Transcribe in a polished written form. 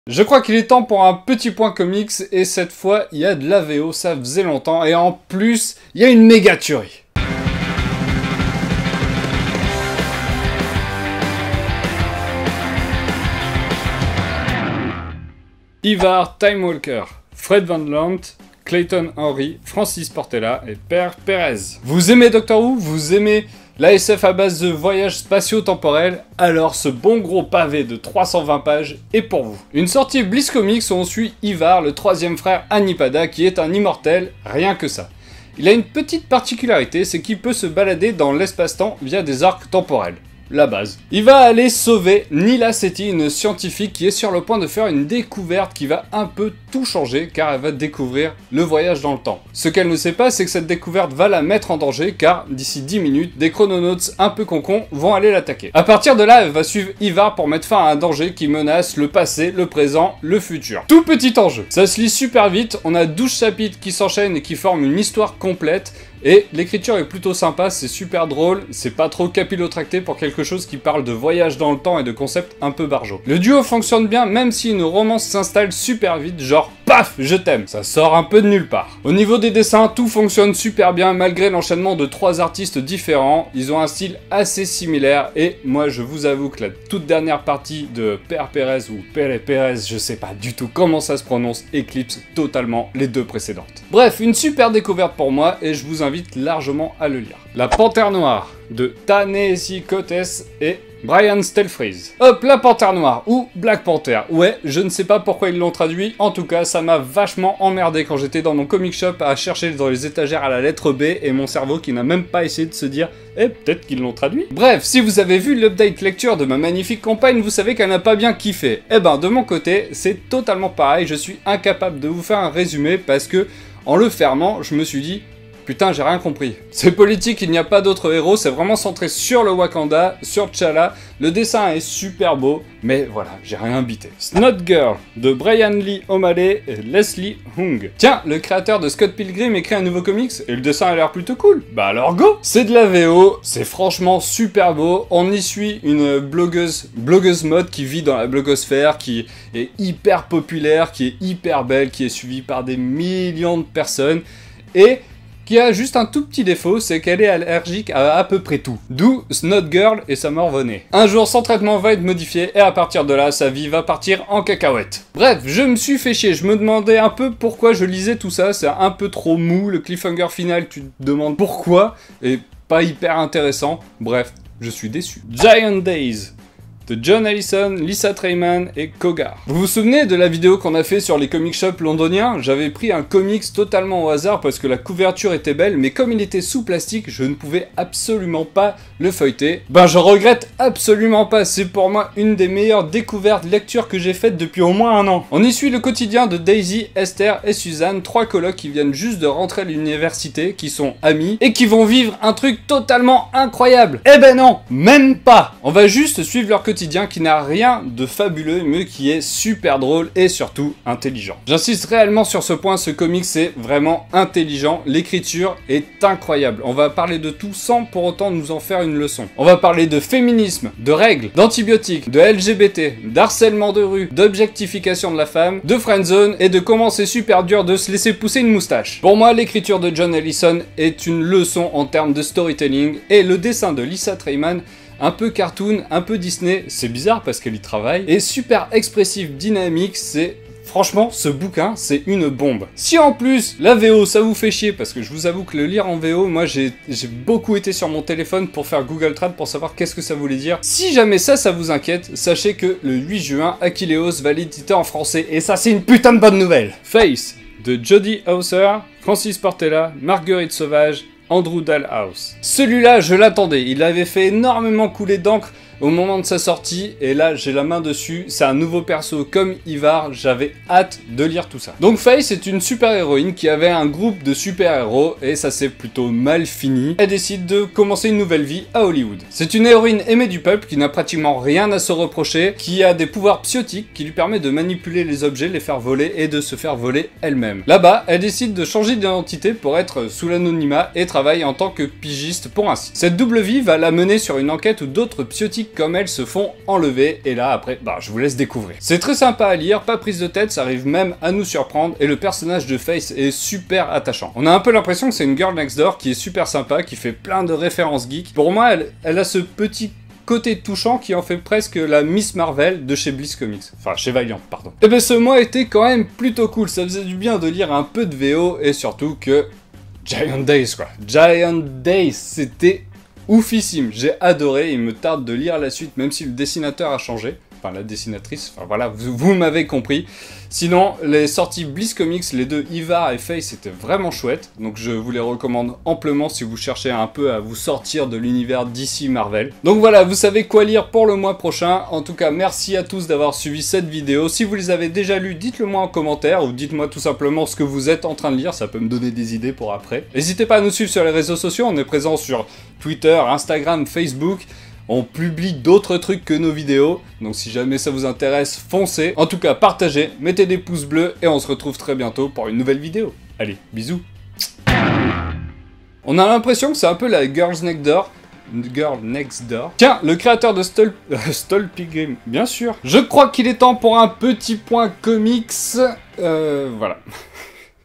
Je crois qu'il est temps pour un petit point comics, et cette fois, il y a de la VO, ça faisait longtemps, et en plus, il y a une méga tuerie. Ivar Time Walker, Fred Van Lant, Clayton Henry, Francis Portela et Per Perez. Vous aimez Doctor Who? Vous aimez la SF à base de voyages spatio-temporels? Alors ce bon gros pavé de 320 pages est pour vous. Une sortie Bliss Comics où on suit Ivar, le troisième frère Anipada, qui est un immortel, rien que ça. Il a une petite particularité, c'est qu'il peut se balader dans l'espace-temps via des arcs temporels. La base. Il va aller sauver Nila Sethi, une scientifique qui est sur le point de faire une découverte qui va un peu tout changer car elle va découvrir le voyage dans le temps. Ce qu'elle ne sait pas, c'est que cette découverte va la mettre en danger car d'ici 10 minutes, des chrononautes un peu concons vont aller l'attaquer. À partir de là, elle va suivre Ivar pour mettre fin à un danger qui menace le passé, le présent, le futur. Tout petit enjeu. Ça se lit super vite, on a 12 chapitres qui s'enchaînent et qui forment une histoire complète. Et l'écriture est plutôt sympa, c'est super drôle, c'est pas trop capillotracté pour quelque chose qui parle de voyage dans le temps et de concepts un peu barjots. Le duo fonctionne bien même si une romance s'installe super vite, genre paf, je t'aime. Ça sort un peu de nulle part. Au niveau des dessins, tout fonctionne super bien malgré l'enchaînement de 3 artistes différents. Ils ont un style assez similaire et moi je vous avoue que la toute dernière partie de Per Perez ou Pere Perez, je sais pas du tout comment ça se prononce, éclipse totalement les deux précédentes. Bref, une super découverte pour moi et je vous invite largement à le lire. La Panthère Noire de Ta-Nehisi Coates et Brian Stelfreeze. Hop, la Panthère Noire, ou Black Panther. Ouais, je ne sais pas pourquoi ils l'ont traduit, en tout cas ça m'a vachement emmerdé quand j'étais dans mon comic shop à chercher dans les étagères à la lettre B et mon cerveau qui n'a même pas essayé de se dire « Eh, peut-être qu'ils l'ont traduit ». Bref, si vous avez vu l'update lecture de ma magnifique compagne, vous savez qu'elle n'a pas bien kiffé. Eh ben, de mon côté, c'est totalement pareil, je suis incapable de vous faire un résumé parce que, en le fermant, je me suis dit putain, j'ai rien compris. C'est politique, il n'y a pas d'autres héros, c'est vraiment centré sur le Wakanda, sur T'Challa. Le dessin est super beau, mais voilà, j'ai rien bité. Snot Girl de Brian Lee O'Malley et Leslie Hung. Tiens, le créateur de Scott Pilgrim écrit un nouveau comics et le dessin a l'air plutôt cool. Bah alors go! C'est de la VO, c'est franchement super beau. On y suit une blogueuse mode qui vit dans la blogosphère, qui est hyper populaire, qui est hyper belle, qui est suivie par des millions de personnes et qui a juste un tout petit défaut, c'est qu'elle est allergique à peu près tout. D'où Snot Girl et sa morve-nez. Un jour, son traitement va être modifié, et à partir de là, sa vie va partir en cacahuète. Bref, je me suis fait chier, je me demandais un peu pourquoi je lisais tout ça, c'est un peu trop mou, le cliffhanger final, tu te demandes pourquoi, et pas hyper intéressant. Bref, je suis déçu. Giant Days de John Allison, Lisa Treyman et Kogar. Vous vous souvenez de la vidéo qu'on a fait sur les comic shops londoniens? J'avais pris un comics totalement au hasard parce que la couverture était belle, mais comme il était sous plastique, je ne pouvais absolument pas le feuilleter. Ben je regrette absolument pas, c'est pour moi une des meilleures découvertes lectures que j'ai faites depuis au moins un an. On y suit le quotidien de Daisy, Esther et Suzanne, 3 colocs qui viennent juste de rentrer à l'université, qui sont amis, et qui vont vivre un truc totalement incroyable. Eh ben non, même pas. On va juste suivre leur quotidien qui n'a rien de fabuleux mais qui est super drôle et surtout intelligent. J'insiste réellement sur ce point, ce comic c'est vraiment intelligent, l'écriture est incroyable. On va parler de tout sans pour autant nous en faire une leçon. On va parler de féminisme, de règles, d'antibiotiques, de LGBT, d'harcèlement de rue, d'objectification de la femme, de friendzone et de comment c'est super dur de se laisser pousser une moustache. Pour moi, l'écriture de John Allison est une leçon en termes de storytelling et le dessin de Lisa Treyman un peu cartoon, un peu Disney, c'est bizarre parce qu'elle y travaille, et super expressif, dynamique, c'est... Franchement, ce bouquin, c'est une bombe. Si en plus, la VO, ça vous fait chier, parce que je vous avoue que le lire en VO, moi, j'ai beaucoup été sur mon téléphone pour faire Google Trad pour savoir qu'est-ce que ça voulait dire. Si jamais ça vous inquiète, sachez que le 8 juin, Achilleos va l'éditer en français, et ça, c'est une putain de bonne nouvelle. Face, de Jody Hauser, Francis Portela, Marguerite Sauvage, Andrew Dalhouse. Celui-là, je l'attendais, il avait fait énormément couler d'encre au moment de sa sortie, et là j'ai la main dessus, c'est un nouveau perso comme Ivar, j'avais hâte de lire tout ça. Donc Faye c'est une super héroïne qui avait un groupe de super héros, et ça s'est plutôt mal fini. Elle décide de commencer une nouvelle vie à Hollywood. C'est une héroïne aimée du peuple qui n'a pratiquement rien à se reprocher, qui a des pouvoirs psiotiques qui lui permettent de manipuler les objets, les faire voler et de se faire voler elle-même. Là-bas, elle décide de changer d'identité pour être sous l'anonymat et travaille en tant que pigiste pour ainsi. Cette double vie va la mener sur une enquête où d'autres psiotiques comme elles se font enlever, et là après, bah je vous laisse découvrir. C'est très sympa à lire, pas prise de tête, ça arrive même à nous surprendre, et le personnage de Faith est super attachant. On a un peu l'impression que c'est une girl next door qui est super sympa, qui fait plein de références geeks. Pour moi, elle a ce petit côté touchant qui en fait presque la Miss Marvel de chez Bliss Comics. Enfin, chez Valiant, pardon. Et ben ce mois était quand même plutôt cool, ça faisait du bien de lire un peu de VO, et surtout que... Giant Days quoi. Giant Days, c'était oufissime, j'ai adoré, il me tarde de lire la suite, même si le dessinateur a changé. Enfin, la dessinatrice, enfin voilà, vous m'avez compris. Sinon, les sorties Bliss Comics, les deux Ivar et Faith, c'était vraiment chouette. Donc je vous les recommande amplement si vous cherchez un peu à vous sortir de l'univers DC Marvel. Donc voilà, vous savez quoi lire pour le mois prochain. En tout cas, merci à tous d'avoir suivi cette vidéo. Si vous les avez déjà lus, dites-le moi en commentaire ou dites-moi tout simplement ce que vous êtes en train de lire. Ça peut me donner des idées pour après. N'hésitez pas à nous suivre sur les réseaux sociaux. On est présent sur Twitter, Instagram, Facebook. On publie d'autres trucs que nos vidéos, donc si jamais ça vous intéresse, foncez. En tout cas, partagez, mettez des pouces bleus, et on se retrouve très bientôt pour une nouvelle vidéo. Allez, bisous. On a l'impression que c'est un peu la Girl Next Door. Tiens, le créateur de Stol Pilgrim, bien sûr. Je crois qu'il est temps pour un petit point comics. Voilà.